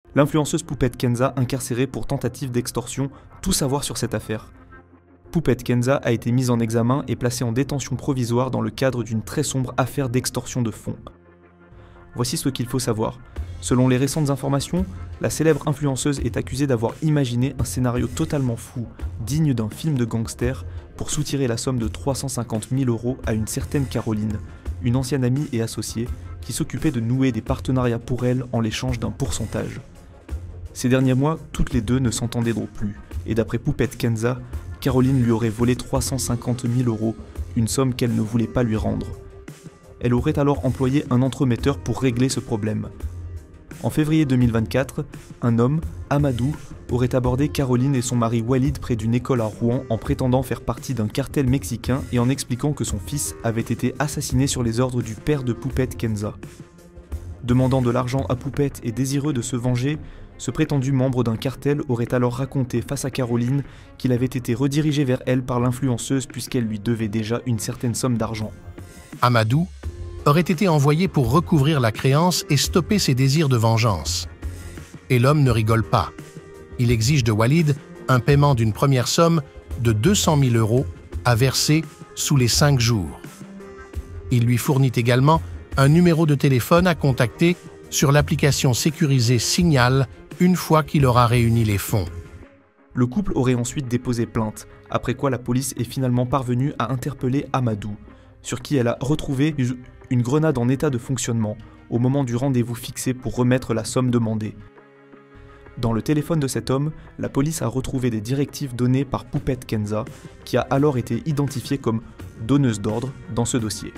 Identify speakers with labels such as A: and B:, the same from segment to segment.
A: L'influenceuse Poupette Kenza incarcérée pour tentative d'extorsion, tout savoir sur cette affaire. Poupette Kenza a été mise en examen et placée en détention provisoire dans le cadre d'une très sombre affaire d'extorsion de fonds. Voici ce qu'il faut savoir. Selon les récentes informations, la célèbre influenceuse est accusée d'avoir imaginé un scénario totalement fou, digne d'un film de gangster, pour soutirer la somme de 350 000 € à une certaine Caroline, une ancienne amie et associée, qui s'occupait de nouer des partenariats pour elle en l'échange d'un pourcentage. Ces derniers mois, toutes les deux ne s'entendaient donc plus, et d'après Poupette Kenza, Caroline lui aurait volé 350 000 €, une somme qu'elle ne voulait pas lui rendre. Elle aurait alors employé un entremetteur pour régler ce problème. En février 2024, un homme, Amadou, aurait abordé Caroline et son mari Walid près d'une école à Rouen en prétendant faire partie d'un cartel mexicain et en expliquant que son fils avait été assassiné sur les ordres du père de Poupette Kenza. Demandant de l'argent à Poupette et désireux de se venger, ce prétendu membre d'un cartel aurait alors raconté face à Caroline qu'il avait été redirigé vers elle par l'influenceuse puisqu'elle lui devait déjà une certaine somme d'argent.
B: Amadou aurait été envoyé pour recouvrir la créance et stopper ses désirs de vengeance. Et l'homme ne rigole pas. Il exige de Walid un paiement d'une première somme de 200 000 € à verser sous les 5 jours. Il lui fournit également un numéro de téléphone à contacter sur l'application sécurisée Signal une fois qu'il aura réuni les fonds.
A: Le couple aurait ensuite déposé plainte, après quoi la police est finalement parvenue à interpeller Amadou, sur qui elle a retrouvé une grenade en état de fonctionnement au moment du rendez-vous fixé pour remettre la somme demandée. Dans le téléphone de cet homme, la police a retrouvé des directives données par Poupette Kenza, qui a alors été identifiée comme donneuse d'ordre dans ce dossier.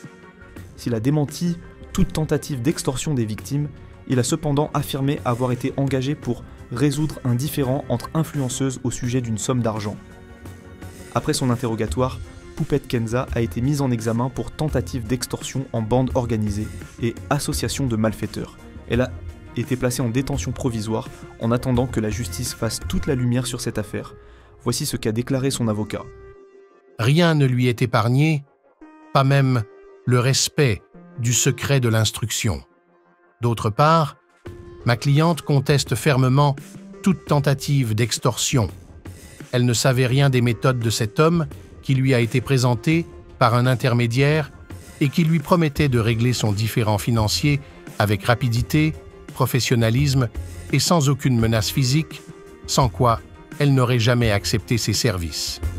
A: S'il a démenti toute tentative d'extorsion des victimes, il a cependant affirmé avoir été engagé pour résoudre un différend entre influenceuses au sujet d'une somme d'argent. Après son interrogatoire, Poupette Kenza a été mise en examen pour tentative d'extorsion en bande organisée et association de malfaiteurs. Elle a été placée en détention provisoire en attendant que la justice fasse toute la lumière sur cette affaire. Voici ce qu'a déclaré son avocat.
B: Rien ne lui est épargné, pas même le respect du secret de l'instruction. D'autre part, ma cliente conteste fermement toute tentative d'extorsion. Elle ne savait rien des méthodes de cet homme qui lui a été présenté par un intermédiaire et qui lui promettait de régler son différend financier avec rapidité, professionnalisme et sans aucune menace physique, sans quoi elle n'aurait jamais accepté ses services.